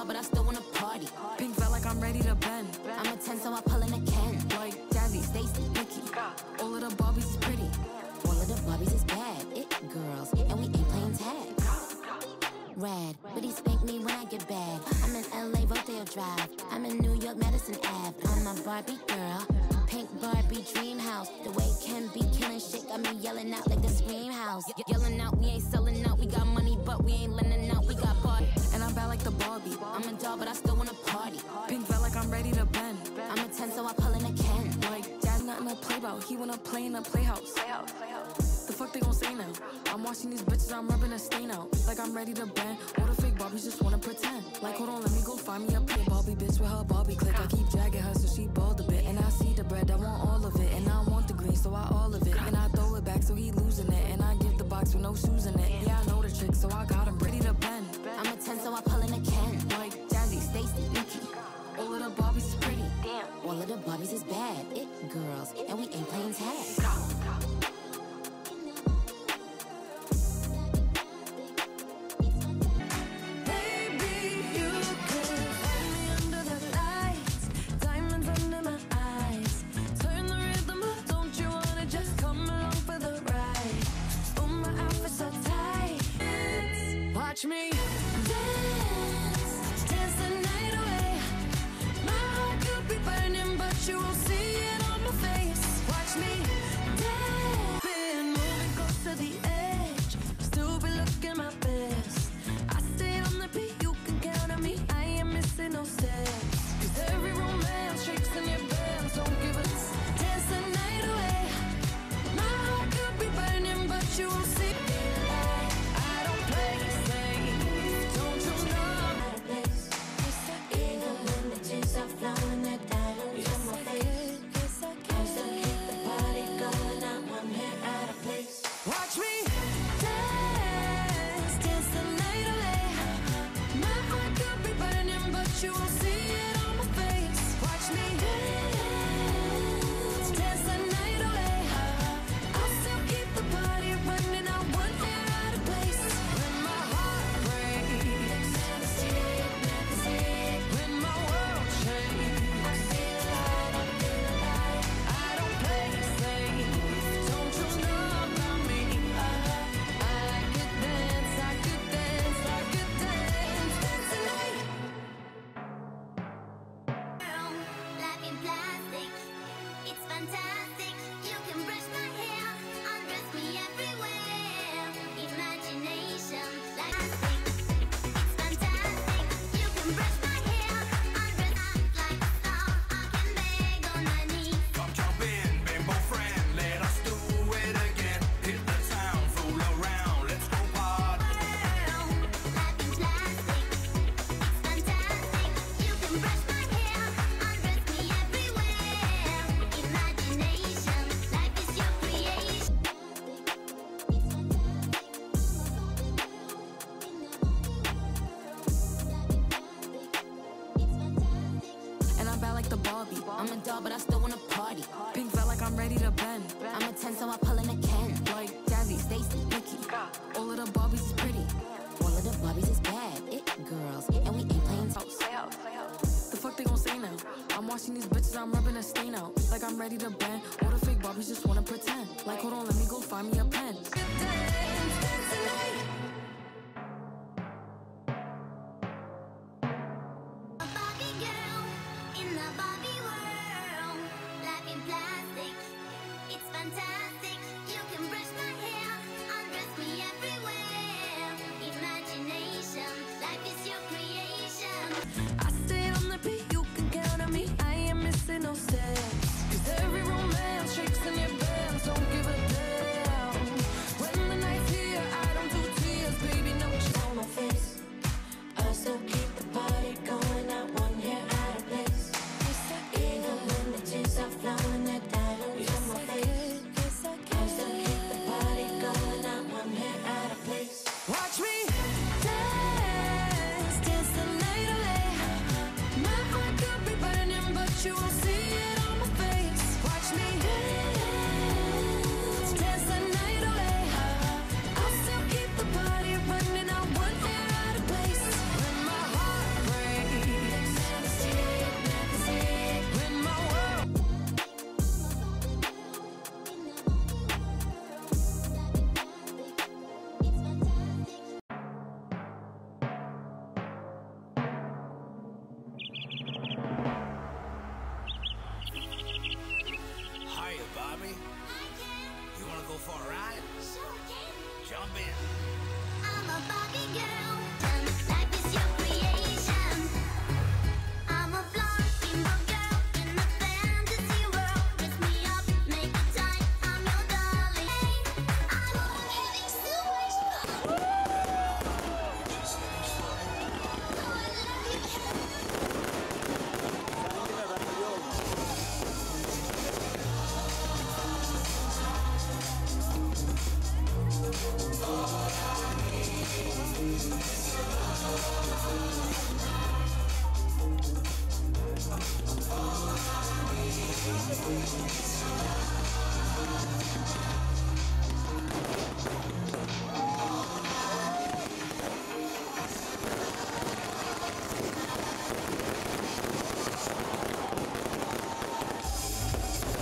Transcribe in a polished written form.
doll, but I still wanna party. Pink felt like I'm ready to bend. I'm a 10, so I pull in a Ken. Like Jazzy, Stacy, Nikki, all of the Barbies is pretty. all of the Barbies is bad. It girls, and we ain't playing tag. Rad, but he spank me when I get bad. I'm in LA, Rodeo Drive. I'm in New York, Madison Ave. I'm a Barbie girl, pink Barbie dream house. The way Ken be killing shit got me yelling out like the Scream House. Yelling out, we ain't selling out. We got money, but we ain't lending out. We got Barbie, And I'm bad like the Barbie. I'm a doll, but I still wanna party. Pink felt like I'm ready to bend. I'm a 10, so I pull in a Ken. Like Jazz nothing to play about. He wanna play in a playhouse. The fuck they gon' say now? I'm watching these bitches, I'm rubbing a stain out. Like I'm ready to bend. All the fake Barbies just wanna pretend. Like hold on, let me go find me a pretty Barbie bitch with her Barbie click. I keep dragging her so she bald a bit. And I see the bread, I want all of it. And I want the green, so I all of it. And I throw it back so he losing it. And I give the box with no shoes in it. Yeah, I know the trick, so I got him ready to bend. I'm a 10, so I pull in a Ken. Like Jazzy, Stacy, Nikki, all of the Barbies is pretty. all of the Barbies is bad. It girls, and we ain't playing tag. Watch me Dance, dance the night away. My heart could be burning, but you won't see it on my face. Watch me dance. Been moving close to the edge, still be looking my best. I stay on the beat, you can count on me. I ain't missing no steps. 'Cause every romance shakes in your bands. Don't give a Dance the night away. My heart could be burning, but you won't see it. I don't play safe. Don't you know? Even when the tears are flowing, that diamonds on my face. I still keep the party going. Not one hair out of place. Watch me Dance, dance the night away. My heart could be burning, but you won't see it on my face. Watch me dance, dance the night away. I'll still keep the party running. Not one hair out of place. when my heart breaks, when my world shakes. I don't play safe. Don't you know about me? I could dance, I could dance, I could dance. Dance tonight. Life in plastic, it's fantastic. You can brush my hair, undress me everywhere. Imagination, like plastic, it's fantastic. You can brush my hair, undress me like a star. I can beg on my knees. Come jump in, bimbo friend, let us do it again. Hit the town, fool around, let's go party. Life in plastic, it's fantastic. You can brush my hair, undress me everywhere. Imagination, life is your creation. And I'm bad like the Barbie. I'm a doll, but I still wanna party. Pink felt like I'm ready to bend. I'm a 10, so I pull in a Ken. Like Jazzy, Stacy, Nikki, all of the Barbies is pretty. all of the Barbies is bad. It girls, and we ain't playing tag. The fuck they gon' say now? I'm watching these bitches, I'm rubbing a stain out. Like I'm ready to bend. All the fake Barbies just wanna pretend. Like hold on, let me go find me a pen. Dance tonight. A Barbie girl in the Barbie world. Life in plastic, it's fantastic. You can brush my hair, undress me everywhere. Imagination, life is your creation. I stay on the beat, you can count on me. I ain't missing no steps. 'Cause every romance shakes in your bands. Don't give a damn. When the night's here, I don't do tears, baby, no chill on my face. I still keep the party going. Not one hair out of place. Even when the tears are flowing, that diamonds on my face. Thank